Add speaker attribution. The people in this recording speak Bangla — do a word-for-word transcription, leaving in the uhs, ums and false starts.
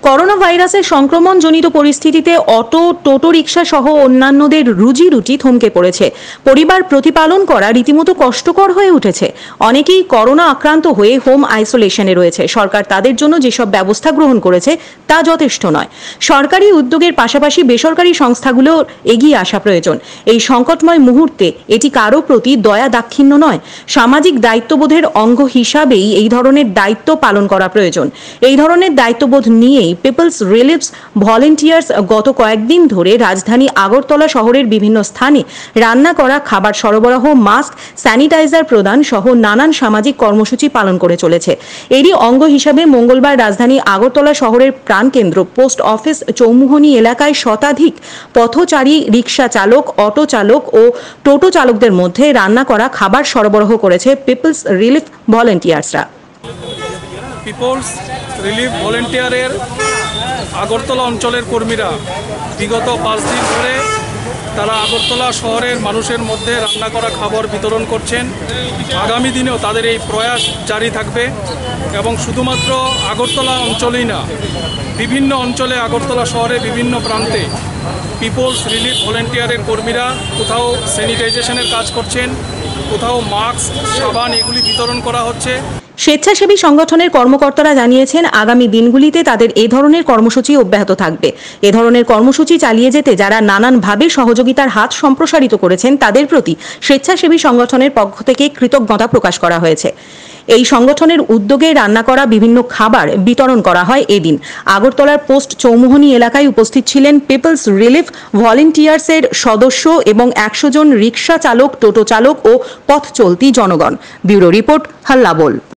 Speaker 1: করোনা ভাইরাসের সংক্রমণজনিত পরিস্থিতিতে অটো, টোটো রিক্সা সহ অন্যান্যদের রুজি রুটি থমকে পড়েছে। পরিবার প্রতিপালন করা রীতিমতো কষ্টকর হয়ে উঠেছে। অনেকেই করোনা আক্রান্ত হয়ে হোম আইসোলেশনে রয়েছে। সরকার তাদের জন্য যেসব ব্যবস্থা গ্রহণ করেছে তা যথেষ্ট নয়। সরকারি উদ্যোগের পাশাপাশি বেসরকারি সংস্থাগুলো এগিয়ে আসা প্রয়োজন। এই সংকটময় মুহূর্তে এটি কারো প্রতি দয়া দাক্ষিণ্য নয়, সামাজিক দায়িত্ববোধের অঙ্গ হিসাবেই এই ধরনের দায়িত্ব পালন করা প্রয়োজন। এই ধরনের দায়িত্ববোধ নিয়েই পিপলস রিলিফ ভলেন্টিয়ার্স গত কয়েকদিন ধরে রাজধানী আগরতলা শহরের বিভিন্ন স্থানে রান্না করা খাবার সরবরাহ, মাস্ক, স্যানিটাইজার প্রদান সহ নানান সামাজিক কর্মসূচি পালন করে চলেছে। এরই অঙ্গ হিসাবে মঙ্গলবার রাজধানী আগরতলা শহরের প্রাণকেন্দ্র পোস্ট অফিস চৌমুহনী এলাকায় শতাধিক পথচারী, রিক্সা চালক, অটো চালক ও টোটো চালকদের মধ্যে রান্না করা খাবার সরবরাহ করেছে পিপলস রিলিফ ভলেন্টিয়ার্সরা।
Speaker 2: পিপলস রিলিফ ভলেন্টিয়ারের আগরতলা অঞ্চলের কর্মীরা বিগত পাঁচ দিন ধরে তারা আগরতলা শহরের মানুষের মধ্যে রান্না করা খাবার বিতরণ করছেন। আগামী দিনেও তাদের এই প্রয়াস জারি থাকবে এবং শুধুমাত্র আগরতলা অঞ্চলেই না, বিভিন্ন অঞ্চলে আগরতলা শহরের বিভিন্ন প্রান্তে পিপলস রিলিফ ভলেন্টিয়ারের কর্মীরা কোথাও স্যানিটাইজেশনের কাজ করছেন, কোথাও মাস্ক, সাবান এগুলি বিতরণ করা হচ্ছে।
Speaker 1: স্বেচ্ছাসেবী সংগঠনের কর্মকর্তারা জানিয়েছেন, আগামী দিনগুলিতে তাদের এ ধরনের কর্মসূচি অব্যাহত থাকবে। এ ধরনের কর্মসূচি চালিয়ে যেতে যারা নানানভাবে সহযোগিতার হাত সম্প্রসারিত করেছেন তাদের প্রতি স্বেচ্ছাসেবী সংগঠনের পক্ষ থেকে কৃতজ্ঞতা প্রকাশ করা হয়েছে। এই সংগঠনের উদ্যোগে রান্না করা বিভিন্ন খাবার বিতরণ করা হয় এদিন। আগরতলার পোস্ট চৌমুহনী এলাকায় উপস্থিত ছিলেন পিপলস রিলিফ ভলেন্টিয়ার্সের সদস্য এবং একশো জন রিক্সা চালক, টোটো চালক ও পথ চলতি জনগণ। Bureau report, হাল্লাবোল।